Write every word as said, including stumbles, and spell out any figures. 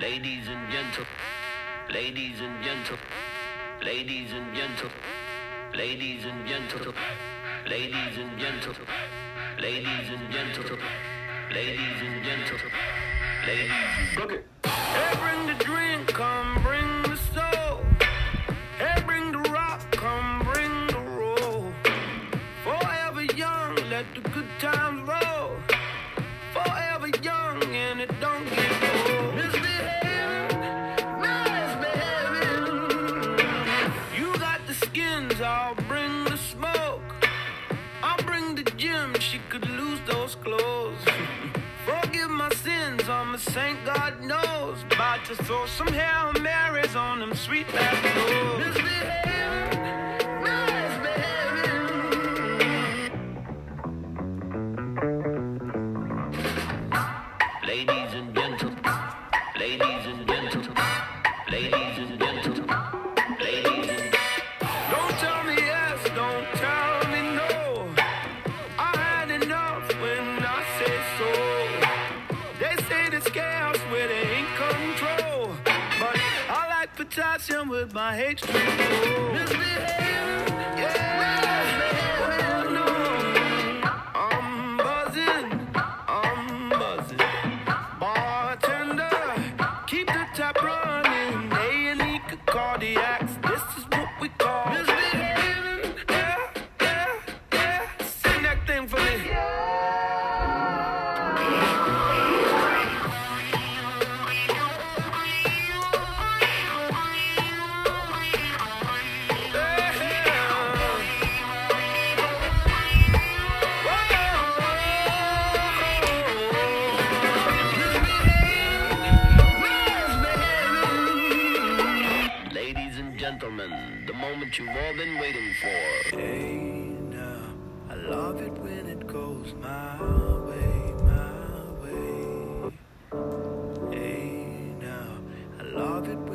Ladies and gentle, ladies and gentle, ladies and gentle, ladies and gentle, ladies and gentle, ladies and gentle, ladies and gentle, ladies. Cook it. Hey, bring the drink, come bring the soul. Hey, bring the rock, come bring the roll. Forever young, let the good times roll. Forever young and it don't get old. Misbehaving, misbehaving. You got the skins, I'll bring the smoke. I'll bring the gym, she could lose those clothes. Forgive my sins, I'm a saint, God knows. About to throw some Hail Marys on them sweet back doors. Misbehaving, misbehaving. Ladies and gentle, ladies and gentle, ladies and gentle, ladies and... Don't tell me yes, don't tell me no. I had enough when I say so. They say there's chaos where they ain't control, but I like potassium with my H two O. Misbehaving, yeah, well, no. I'm buzzing, I'm buzzing. Bartender, keep the tap running. A and E cardiacs, this is what we call misbehaving. Yeah, yeah, yeah. Sing that thing for me. Gentlemen, the moment you've all been waiting for. Hey now, I love it when it goes my way, my way. Hey now, I love it when